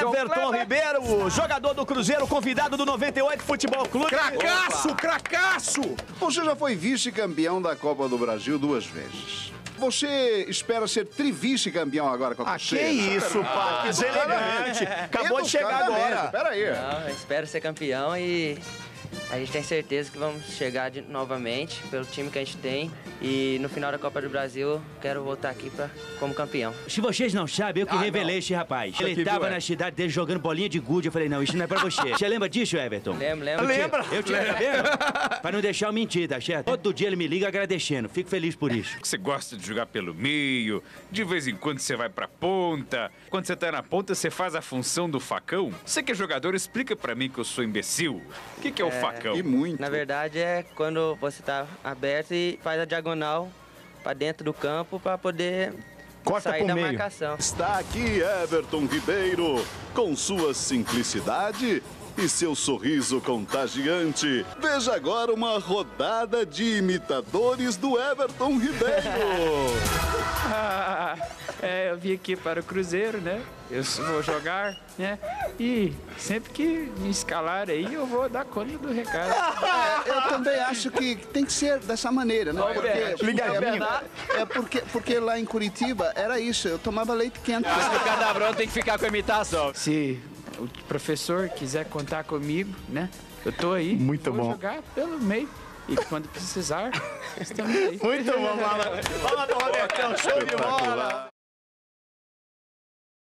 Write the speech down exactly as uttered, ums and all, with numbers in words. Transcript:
Everton Ribeiro, jogador do Cruzeiro, convidado do noventa e oito Futebol Clube. Cracaço, cracaço! Você já foi vice-campeão da Copa do Brasil duas vezes. Você espera ser trivice-campeão agora com a Ah, que Cruzeiro? isso, pá, que deselegante. Acabou de chegar agora. Pera aí. Não, eu espero ser campeão e a gente tem certeza que vamos chegar de, novamente pelo time que a gente tem. E no final da Copa do Brasil, quero voltar aqui pra, como campeão. Se vocês não sabem, eu que Ah, revelei não. esse rapaz. Isso Ele aqui, tava viu, na é? cidade dele jogando bolinha de gude. Eu falei, não, isso não é pra você. Você lembra disso, Everton? Lembro, lembro. Lembra? Eu te lembro. Pra não deixar eu mentir, tá certo? Todo dia ele me liga agradecendo. Fico feliz por isso. Você gosta de jogar pelo meio, de vez em quando você vai pra ponta. Quando você tá na ponta, você faz a função do facão. Você que é jogador, explica pra mim que eu sou imbecil. O que, que é o facão? E muito. Na verdade, é quando você tá aberto e faz a diagonal pra dentro do campo pra poder Corta sair pro da meio. marcação. Está aqui Everton Ribeiro, com sua simplicidade e seu sorriso contagiante. Veja agora uma rodada de imitadores do Everton Ribeiro. Ah, é, eu vim aqui para o Cruzeiro, né? Eu vou jogar, né? E sempre que me escalar aí, eu vou dar conta do recado. É, eu também acho que tem que ser dessa maneira, né? Porque, Ligadinho. é, é porque, porque lá em Curitiba era isso, eu tomava leite quente. Cada brão tem que ficar com a imitação. Se o professor quiser contar comigo, né? Eu tô aí. Muito vou bom. jogar pelo meio. E quando precisar, estamos aí. Muito bom, Mala. Fala do Robertão, show de bola.